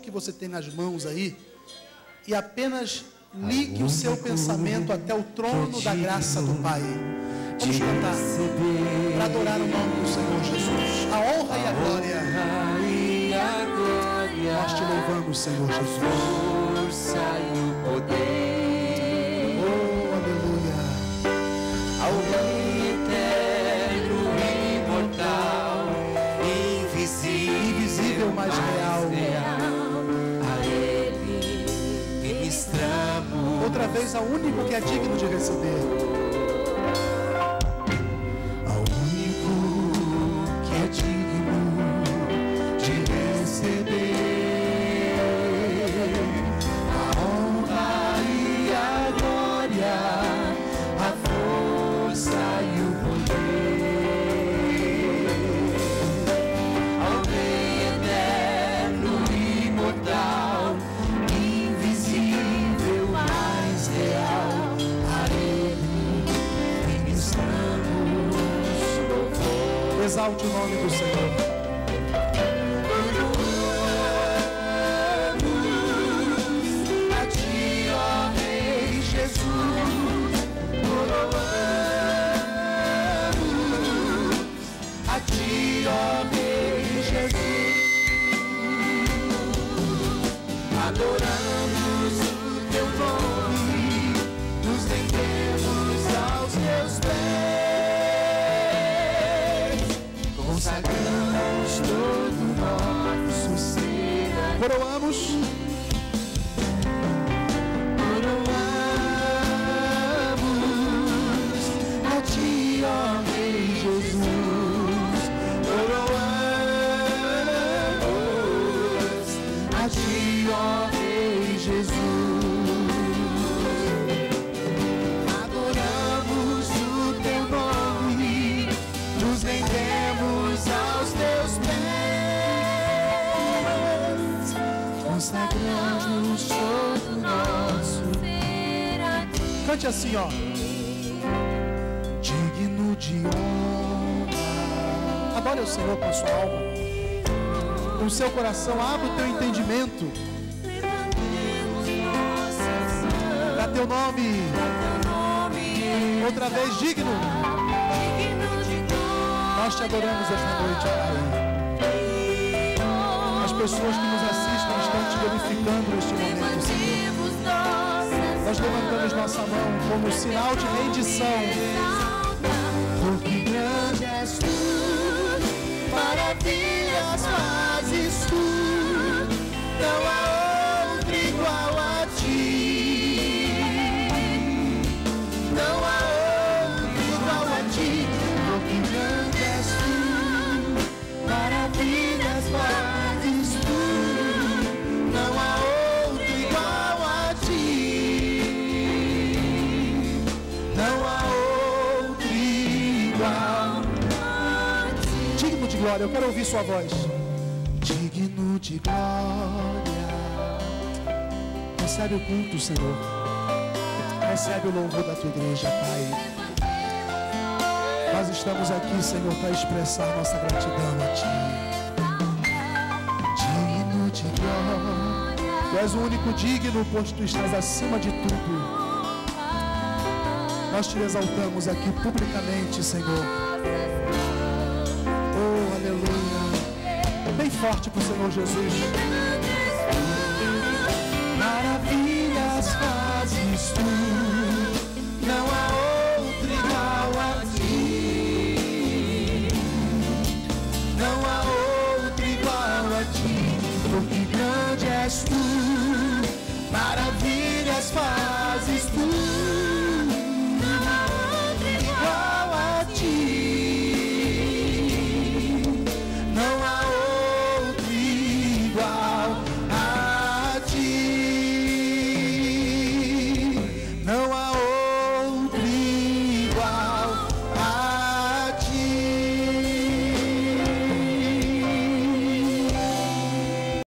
que você tem nas mãos aí e apenas ligue o seu pensamento até o trono da graça do Pai. Vamos cantar para adorar o nome do Senhor Jesus. A honra e a glória. Nós te louvamos, Senhor Jesus. Força e o poder. Oh, aleluia. Ao Rei eterno, imortal, Invisível, mas real. A Ele ministramos. Outra vez, ao único que é digno de receber. Ao único que é digno de receber a honra e a glória, a força e o poder. Ao Rei eterno, imortal, invisível, mas real, a Ele ministramos louvor. Exalte o nome do Senhor. A ti, ó Rei Jesus, coroamos. A ti, ó Rei Jesus, adoramos o teu nome, nos rendemos aos teus pés, consagramos todo nosso ser a ti. Coroamos. Coroamos a ti, ó Rei Jesus. Coroamos a ti, ó Rei Jesus. Adoramos o teu nome, nos rendemos aos teus pés, consagramos todo nosso ser a ti. Cante assim, ó. Digno de honra. Adore o Senhor com sua alma. Com o seu coração, abre o teu entendimento. Dá teu nome. Outra vez, digno. Nós te adoramos esta noite, Pai. As pessoas que nos assistem estão te glorificando neste momento, Senhor. Nós levantamos nossa mão como sinal de rendição. Porque grande és tu, maravilhas fazes tu, não há outro igual a ti. Não há outro igual a ti. Porque grande és tu, maravilhas fazes tu, não há outro igual a ti. Não há outro igual a ti. Digno de glória, eu quero ouvir sua voz. Digno de glória. Recebe o culto, Senhor. Recebe o louvor da tua igreja, Pai. Nós estamos aqui, Senhor, para expressar nossa gratidão a Ti. Digno de glória. Tu és o único digno, pois Tu estás acima de tudo. Nós Te exaltamos aqui publicamente, Senhor. Oh, aleluia. Bem forte para o Senhor Jesus. Maravilhas fazes tu, não há outro igual a ti. Não há outro igual a ti. Porque grande és tu, maravilhas